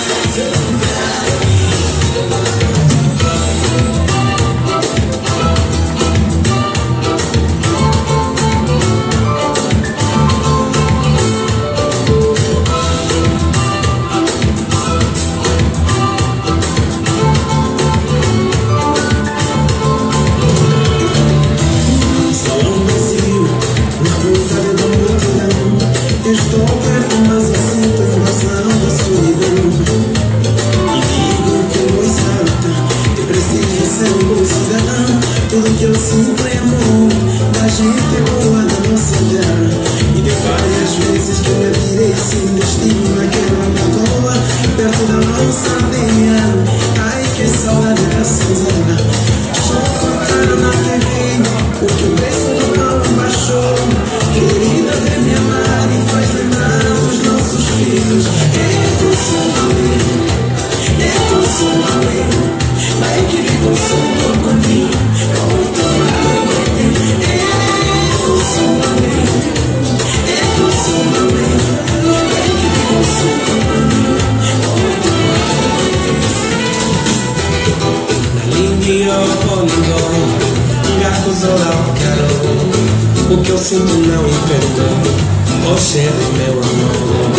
O que eu sinto não entendo, oh cheiro meu amor.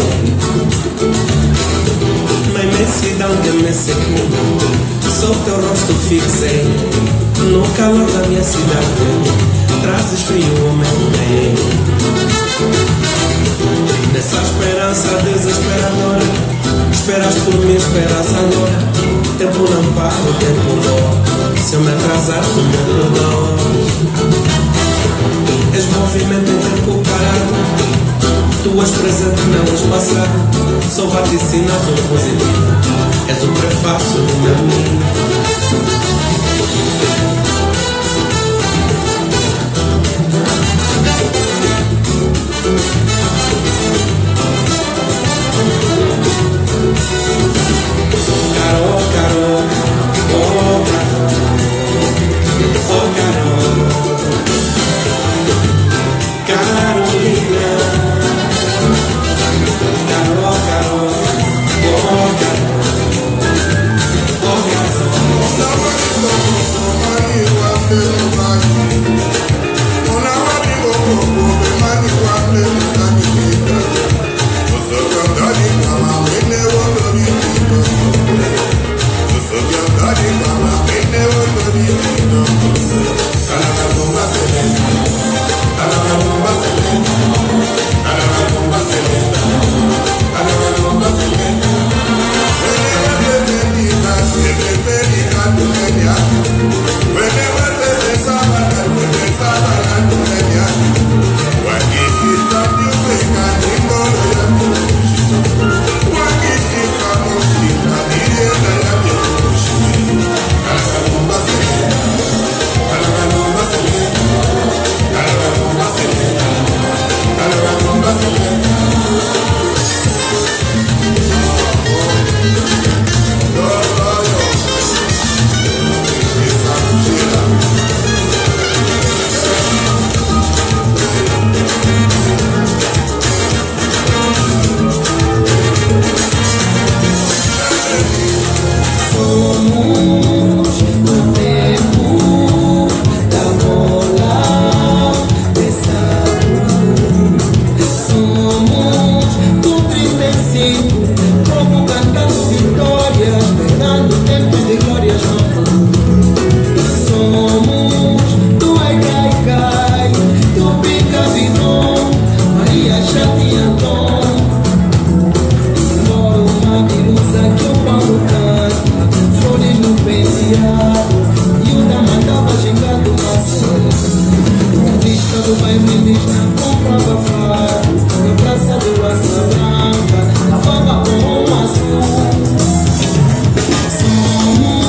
Na imensidão de me segundo, só teu rosto fixei. No calor da minha cidade, trazes frio ao meu bem. Nessa esperança desesperadora, esperas por mim, esperas agora. Tempo não para, o tempo não. Se eu me atrasar, tu me perdoas. És movimento em tempo parado, tu és presente, não és passado. Sou vaticinado positivo, és o prefácio do meu mundo. Branca, a fava com o azul. Somos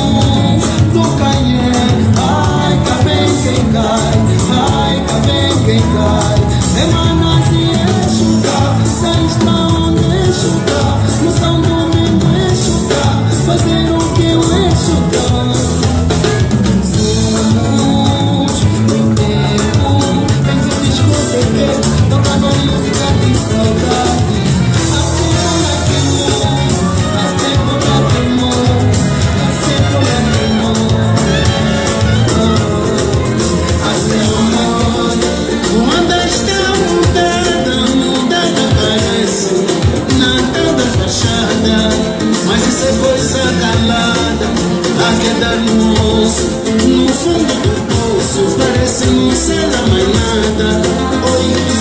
nada, mas isso é coisa calada. A queda no osso, no fundo do poço, parece não ser mais nada. Oi.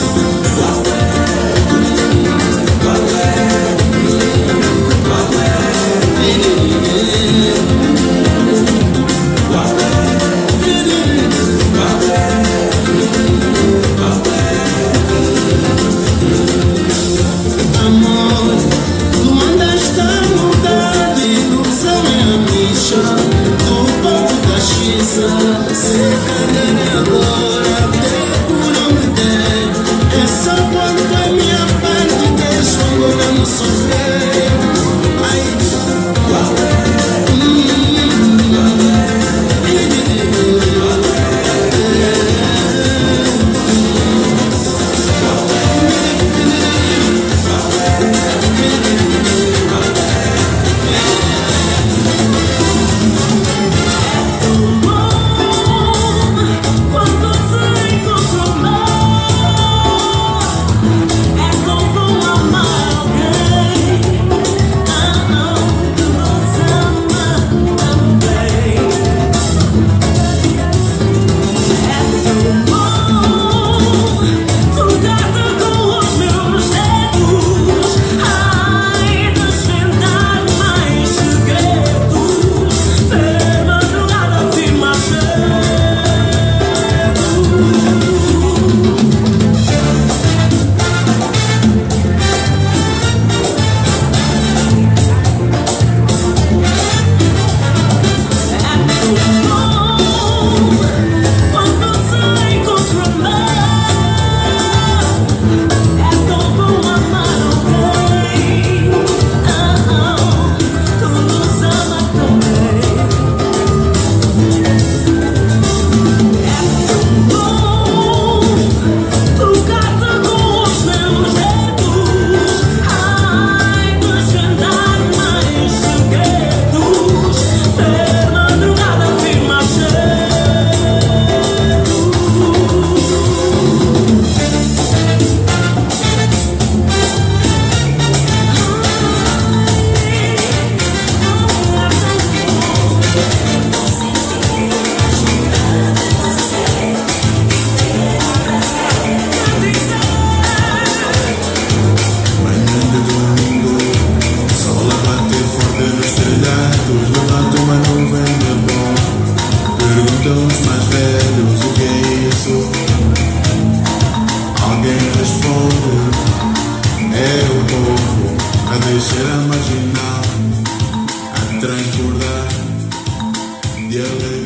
Se calhar agora até por onde der, é só quando a minha parte deixo agora no sofrer. Ai, levanta uma nuvem de bom. Perguntam os mais velhos o que é isso. Alguém responde: é o povo a descer a marginal, a transbordar de alegria.